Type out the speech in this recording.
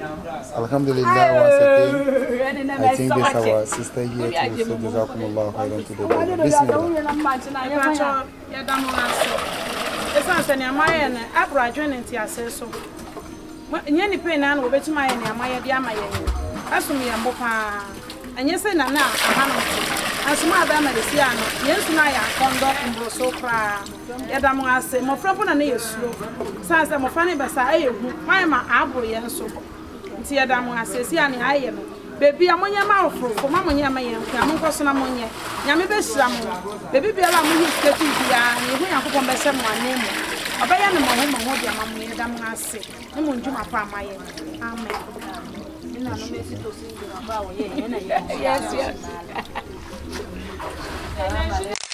Alhamdulillah, once again, I think this our sister here too, so Jazakumullah khairan to the brother. Bismillah. Esa sɛ ne amaye ne abradwe ne ntiase so nye ni pe na no betima ye ne amaye de amaye ni asum ye mbo pa anye se na na aha no asuma ada na desi ano yensu na ya kondo mbro so kra ye da mo ase mo frafo na na yesuo san se mo fa ne besa aye hu mai ma aboro ye nso nti ye da mo ase si ane aye no bebi amonye ma ofrofo ma monye ma ye nku amon koso na monye nyame be hira mo bebi biara mo hi sketi bia ne hu yakopon be se mo anemu obaya ne mo ho mo bia ma monye da mo ase ne mo ndwuma pa amaye amen ina no me si to si ndura ba wo ye na ye yes yes